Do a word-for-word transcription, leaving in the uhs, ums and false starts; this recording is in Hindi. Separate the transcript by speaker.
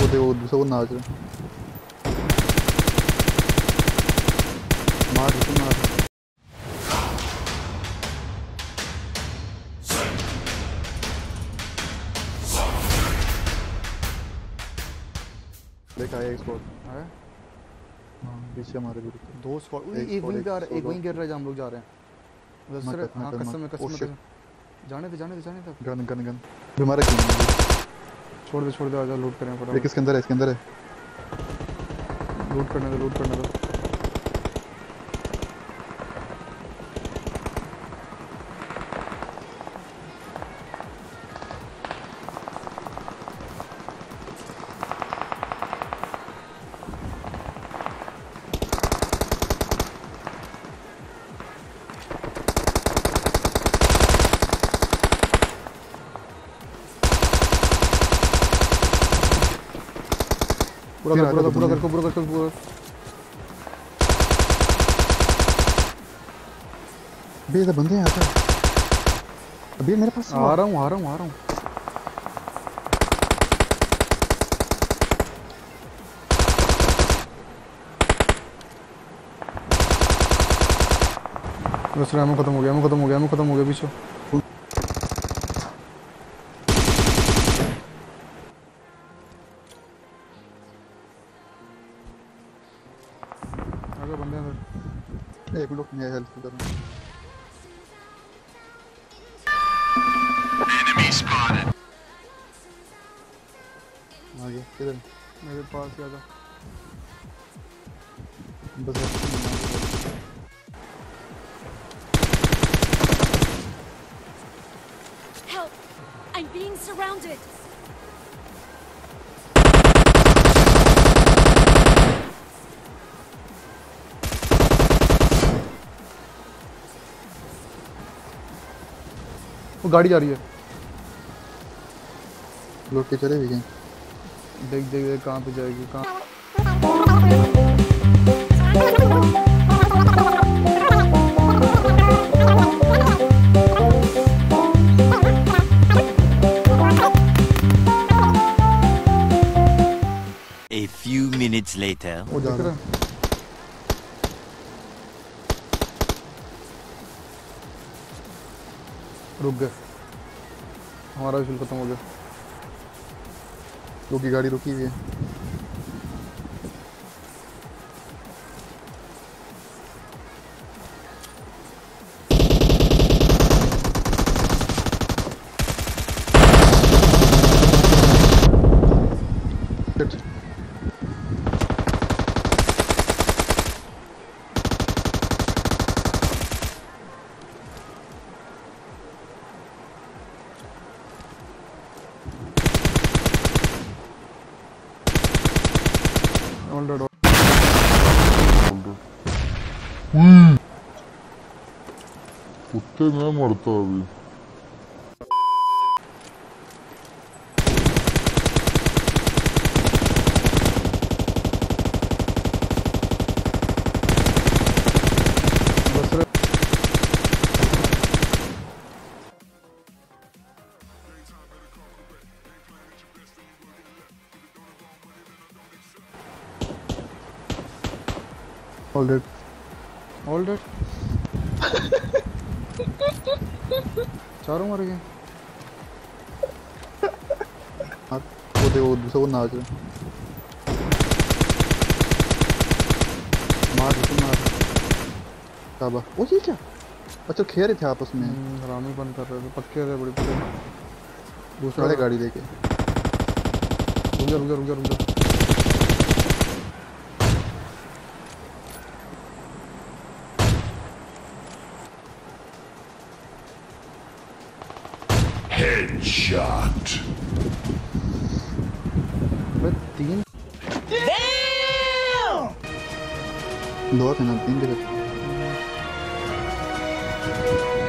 Speaker 1: वो देखो वो दूसरा वो नाच रहा है। मार तू मार। देखा एक स्पॉट
Speaker 2: है।
Speaker 1: हाँ पीछे हमारे भी
Speaker 2: दो स्पॉट एक वहीं पे आ रहा है, एक वहीं गिर रहा है जहाँ हम लोग जा रहे हैं। मुदस्सिर हाँ कसम में कसम में जाने दे जाने दे जाने दे।
Speaker 1: गन गन गन भी हमारा क्यों
Speaker 2: छोड़ दे छोड़ दे आजा लूट करें फटाफट।
Speaker 1: एक इसके अंदर है इसके अंदर है
Speaker 2: लूट करने दो लूट करने दो। पूरा कर पूरा कर पूरा कर पूरा कर।
Speaker 1: बे ये बंदे यहाँ पे अभी मेरे पास
Speaker 2: आ रहा हूँ आ रहा हूँ आ रहा हूँ। बस एमो खत्म हो गया एमो खत्म हो गया एमो खत्म हो गया पीछे। आगे बंदे अंदर।
Speaker 1: एक मिनट मैं हेल्प कर रहा हूँ। आगे किधर
Speaker 2: मेरे पास ही आजा।
Speaker 1: बस
Speaker 3: Help! I'm being surrounded.
Speaker 2: वो गाड़ी जा रही है।
Speaker 1: लोग के चले भी गए।
Speaker 2: देख देख देख कहाँ पे जाएगी कहाँ।
Speaker 4: A few minutes later.
Speaker 2: वो देख रहा है। रुक गए हमारा भी खत्म हो गया।
Speaker 1: लोग की गाड़ी रुकी हुई है।
Speaker 5: कुत्ते मैं मरता अभी।
Speaker 1: All dead.
Speaker 2: All dead. चारों मर गए।
Speaker 1: वो देखो वो दूसरा वो नाच रहा है। मार तू मार। शाबाश। वो ये क्या? अच्छा खेल रहे थे आपस में।
Speaker 2: हरामी बंद कर रहे थे पक्के थे बड़ी बड़ी।
Speaker 1: दूसरा वाले गाड़ी लेके।
Speaker 2: रुक जा रुक जा रुक जा रुक जा।
Speaker 5: Headshot.
Speaker 2: मैं तीन
Speaker 1: दो थे ना तीन जगह।